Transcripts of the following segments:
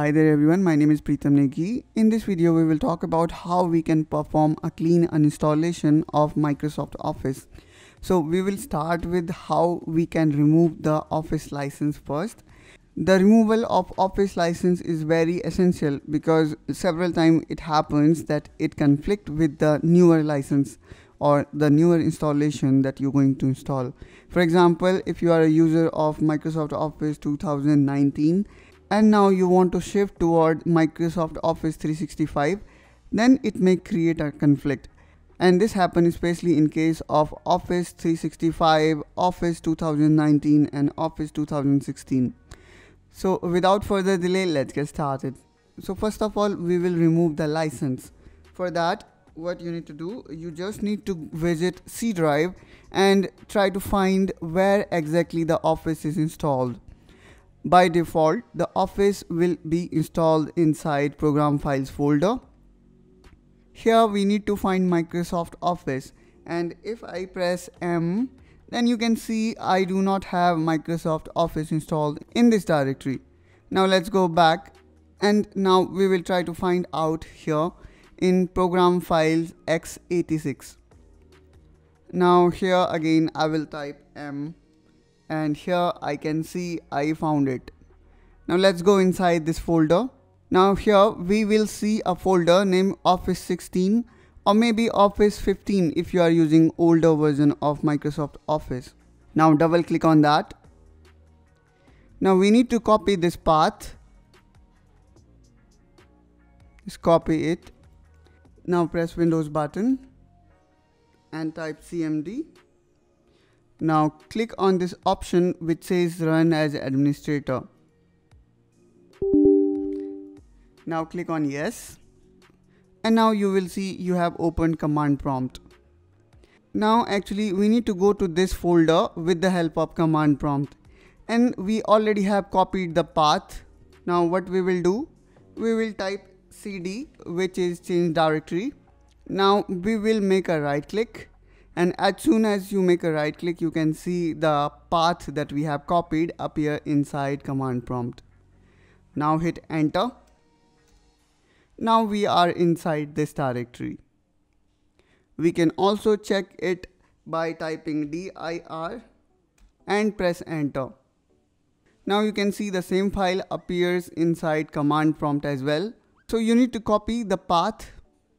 Hi there everyone, my name is Preetham Negi. In this video we will talk about how we can perform a clean uninstallation of Microsoft Office. So we will start with how we can remove the Office license first. The removal of Office license is very essential because several times it happens that it conflicts with the newer license or the newer installation that you're going to install. For example, if you are a user of Microsoft Office 2019 and now you want to shift toward Microsoft Office 365, then it may create a conflict. And this happens especially in case of Office 365, Office 2019 and Office 2016. So without further delay, let's get started. So first of all, we will remove the license. For that, what you need to do, you just need to visit C drive and try to find where exactly the Office is installed. By default, the Office will be installed inside Program Files folder. Here we need to find Microsoft Office, and if I press M, then you can see I do not have Microsoft Office installed in this directory. Now let's go back, and now we will try to find out here in Program Files x86. Now here again I will type M, and here I can see I found it. Now let's go inside this folder. Now here we will see a folder named Office 16 or maybe Office 15 if you are using older version of Microsoft Office. Now double click on that. Now we need to copy this path. Just copy it. Now press Windows button and type CMD. Now click on this option which says Run as Administrator. Now click on Yes. And now you will see you have opened command prompt. Now actually we need to go to this folder with the help of command prompt. And we already have copied the path. Now what we will do, we will type CD, which is change directory. Now we will make a right click, and as soon as you make a right click, you can see the path that we have copied appear inside command prompt. Now hit enter. Now we are inside this directory. We can also check it by typing dir and press enter. Now you can see the same file appears inside command prompt as well. So you need to copy the path.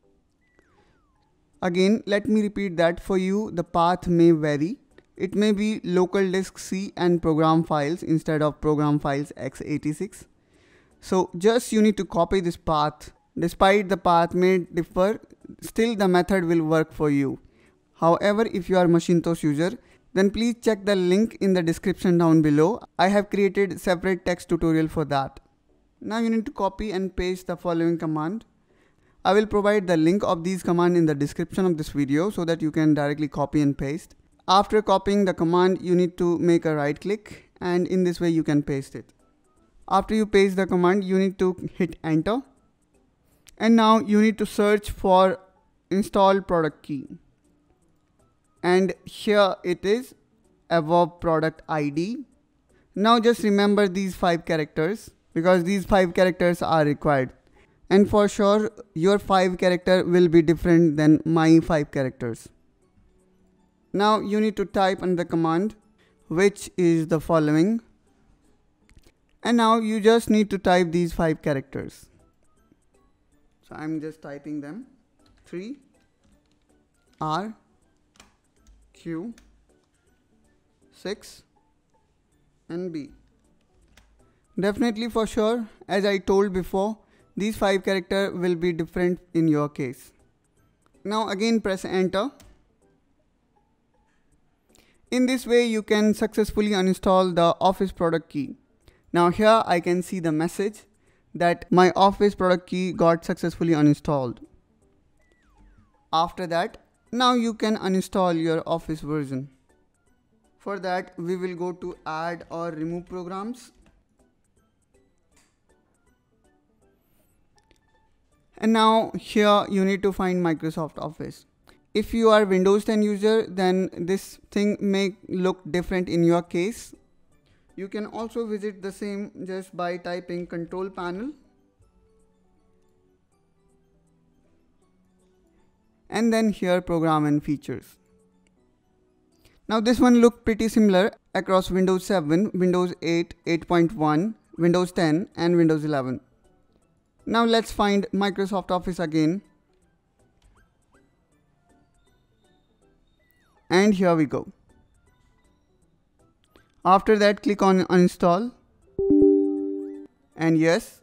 Again, let me repeat that for you, the path may vary. It may be local disk C and program files instead of program files x86. So just you need to copy this path. Despite the path may differ, still the method will work for you. However, if you are Macintosh user, then please check the link in the description down below. I have created separate text tutorial for that. Now you need to copy and paste the following command. I will provide the link of these commands in the description of this video so that you can directly copy and paste. After copying the command, you need to make a right click, and in this way you can paste it. After you paste the command, you need to hit enter. And now you need to search for install product key. And here it is, above product ID. Now just remember these 5 characters because these 5 characters are required. And for sure, your 5 character will be different than my 5 characters. Now you need to type in the command, which is the following. And now you just need to type these 5 characters. So I'm just typing them. 3 R Q 6 and B. Definitely for sure, as I told before, these 5 characters will be different in your case. Now again press enter. In this way you can successfully uninstall the Office product key. Now here I can see the message that my Office product key got successfully uninstalled. After that, now you can uninstall your Office version. For that, we will go to add or remove programs. And now here you need to find Microsoft Office. If you are Windows 10 user, then this thing may look different in your case. You can also visit the same just by typing control panel and then here program and features. Now this one look pretty similar across Windows 7, Windows 8, 8.1, Windows 10 and Windows 11. Now let's find Microsoft Office again. And here we go. After that, click on Uninstall. And yes.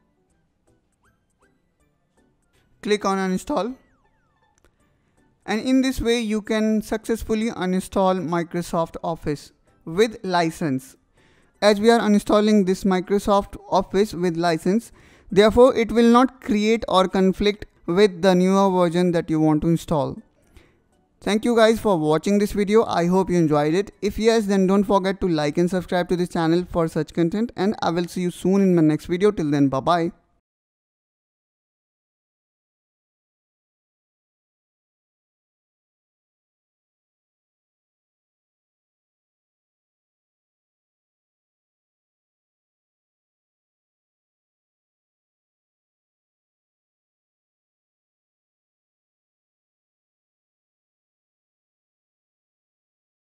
Click on Uninstall. And in this way, you can successfully uninstall Microsoft Office with license. As we are uninstalling this Microsoft Office with license, therefore it will not create or conflict with the newer version that you want to install. Thank you guys for watching this video. I hope you enjoyed it. If yes, then don't forget to like and subscribe to this channel for such content, and I will see you soon in my next video. Till then, bye bye.